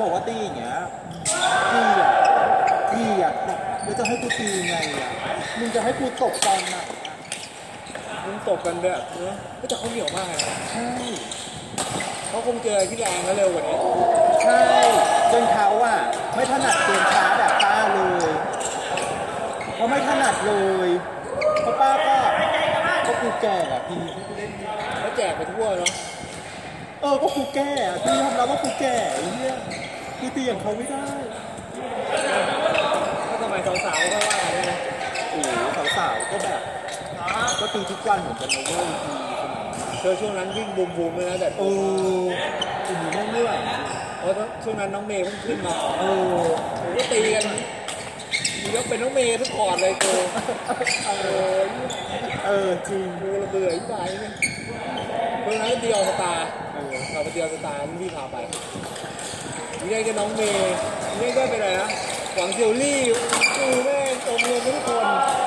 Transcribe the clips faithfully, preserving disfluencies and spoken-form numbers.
บอกว่าตีอย่างเงี้ยตีอ่ะตีอ่ะแล้วจะให้กูตีไงอ่ะมึงจะให้กูตกตอนไหนมึงตกกันแบบเนอะก็จะเขาเหนียวมากเลยใช่เขาคงเจอที่แรงแล้วเร็วกว่านี้ใช่จนเขาอ่ะไม่ถนัดเกมช้าแบบป้าเลยเขาไม่ถนัดเลยเพราะป้าก็ก็กูแก่อ่ะพี่แล้วแจกไปทั่วเนาะเออก็กูแก่อ่ะพี่ยอมรับว่ากูแก่ไอ้เหี้ยกูตีอย่างเขาไม่ได้ก็ทำไมสาวๆก็ว่าอะไรนะโอ้สาวๆก็แบบก็ตีทุกวันเหมือนกันนะเว้ยเธอช่วงนั้นวิ่งบูมบูมเลยนะแต่โอ้ตีไม่เมื่อยเพราะช่วงนั้นน้องเมย์เพิ่งขึ้นมาเออผมก็ตีกันมีก็เป็นน้องเมย์ทุกก่อนเลยกูเออเออจริงดูระเบื่อที่ไหนเนี่ยเพิ่งนั้นเดียวสตาร์เออเราไปเดียวสตาร์พี่พาไปนี่ได้กับน้องเมย์นี่ก็เป็นอะไรนะหวังเซียวลี่กูแม่งตรงลงทุกคน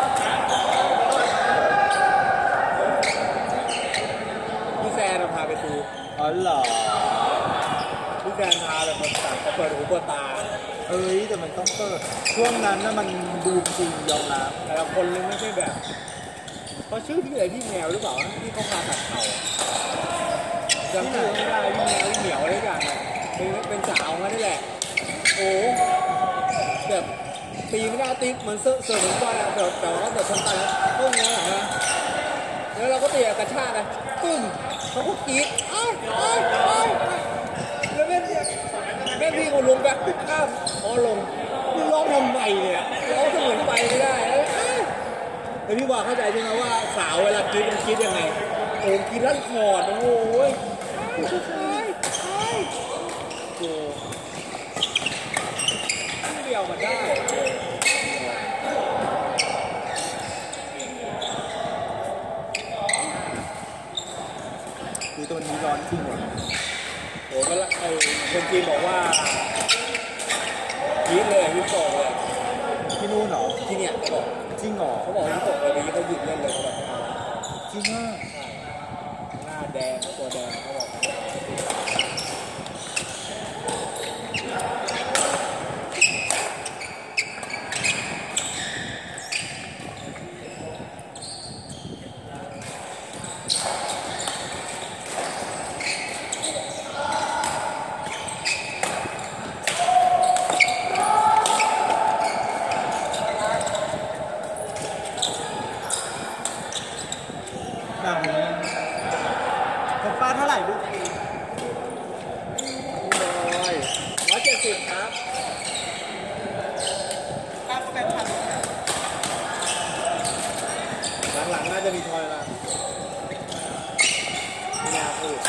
พี่แซนพาไปดูอ๋อเหรอพี่แซนพาแบบมาสั่งเขาเปิดหูเปิดตาเอ้ยแต่มันต้องเปิดช่วงนั้นนะมันดูจริงยอมรับแต่ละคนเลยไม่ใช่แบบเขาชื่อที่ไหนที่แมวหรือเปล่าที่เขาพาตัดเข่าจำชื่อไม่ได้ที่แมวที่เหนียวอะไรอย่างเป็นเป็นสาวมาได้แหละโอ้แบบตีไม่ได้ตีเหมือนเสิร์ฟเสิร์ฟเหมือนกันอะแต่แต่ว่าแต่คนตายต้มเงี้ยเหรอนะแล้วเราก็ตีกระชากนะตุ้มเขาก็กรี๊ดอ้าวอ้าวอ้าวแล้วแม่เนี่ยแม่พี่เขาลงแบบข้ามอ๋อลงมึงร้องทำไมเนี่ยร้องเสมือนไปไม่ได้แต่พี่ว่าเข้าใจใช่ไหมว่าสาวเวลากรี๊ดมันกรี๊ดยังไงโอ้กรี๊ดลั่นคอร์ดโอ้ยใช่ใช่โอ้เดียวมาได้คือตัวนี้ร้อนจริงเหรอโอ้ก็ไอ้คนจีนบอกว่ายีดเลยยีดตกเลยที่นู่นเหรอที่เนี่ยเขาบอกจริงเหรอเขาบอกยีดตกเลยยีดเขาหยุดเล่นเลยเขาบอกจริงมากหน้าแดงตัวแดงเขาบอกของป้าเท่าไหร่ลูกร้อยร้อยเจ็ดสิบครับป้าก็แบงค์พันหลังๆน่าจะมีทอยละไม่น่าพูด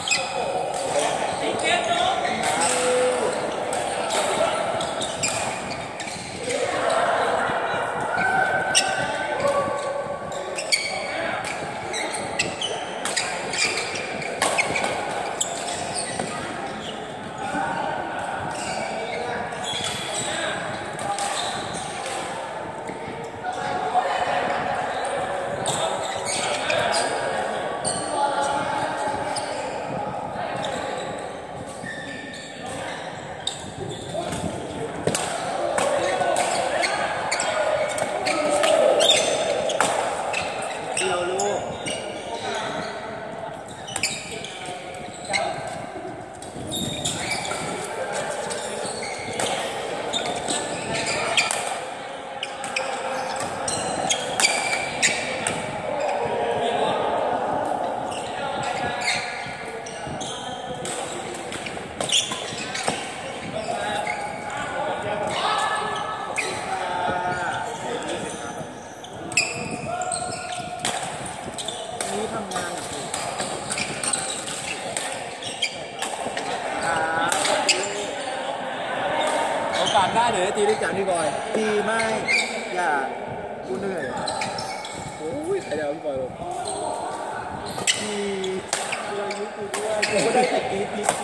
ได้เดี๋ยวตีด้วยกันพี่บอยตีไม่อย่ากูเหนื่อยโอ้ยใครจะเอาพี่บอยลงตีเรายุกูด้วยกูก็ได้แต่ตีตีตี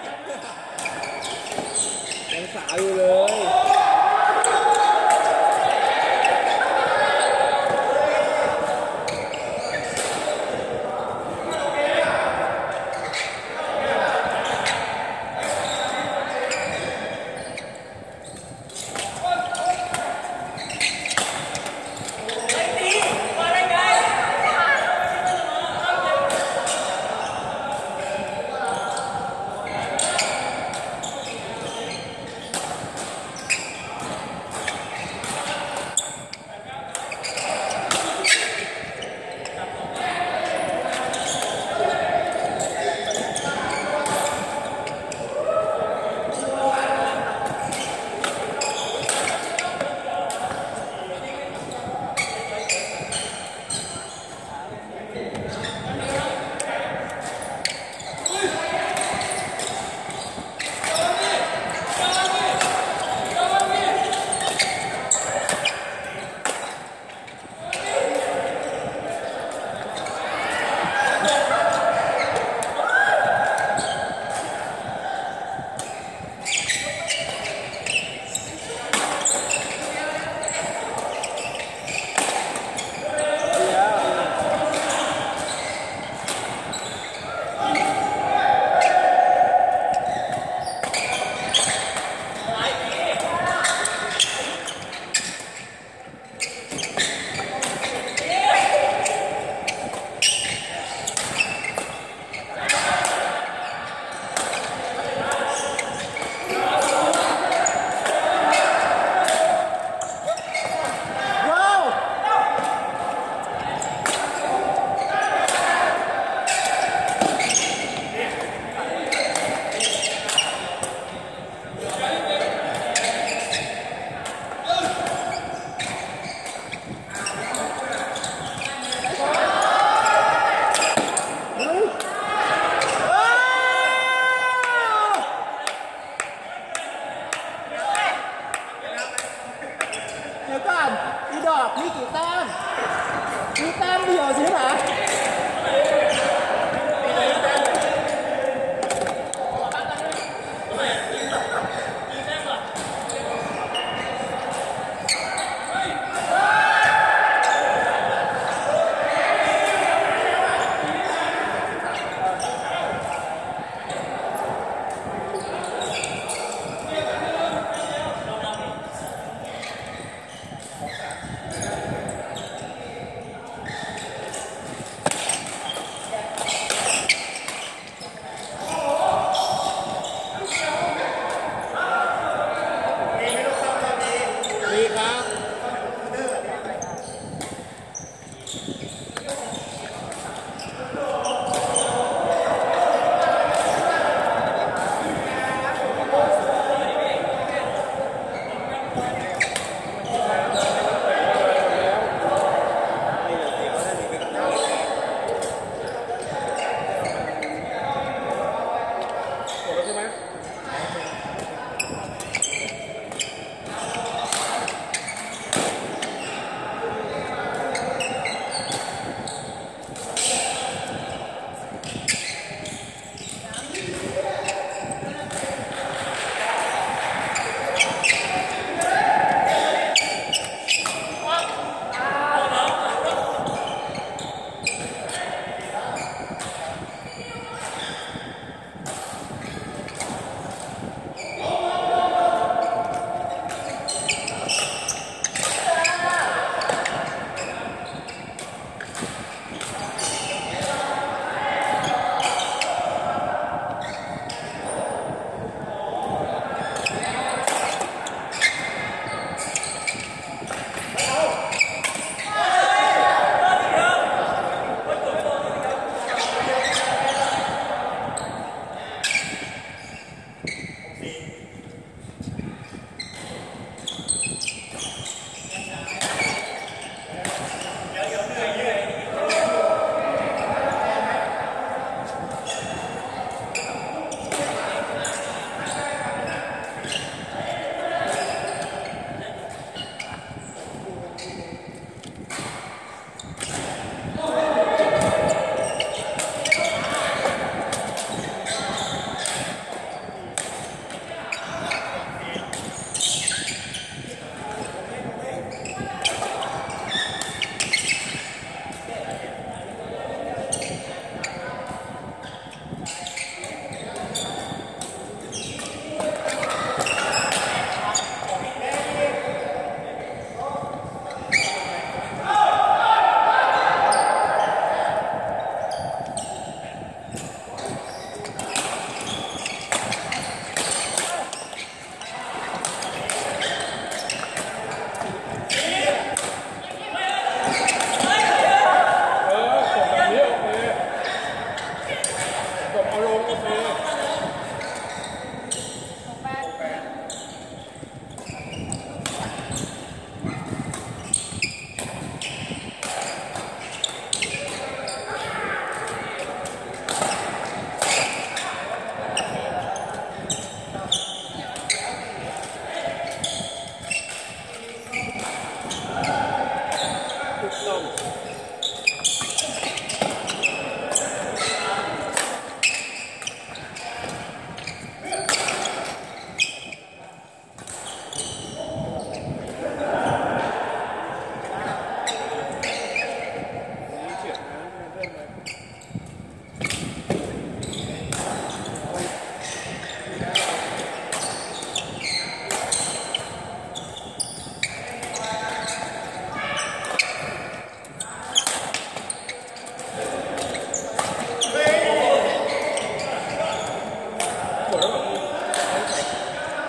ยังสาวอยู่เลย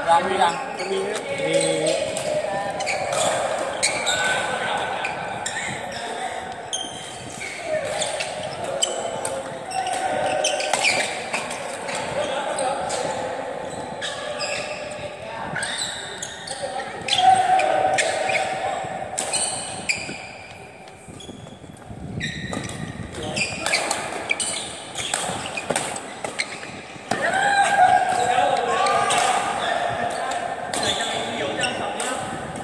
ลองดูยังมันมีไหมมี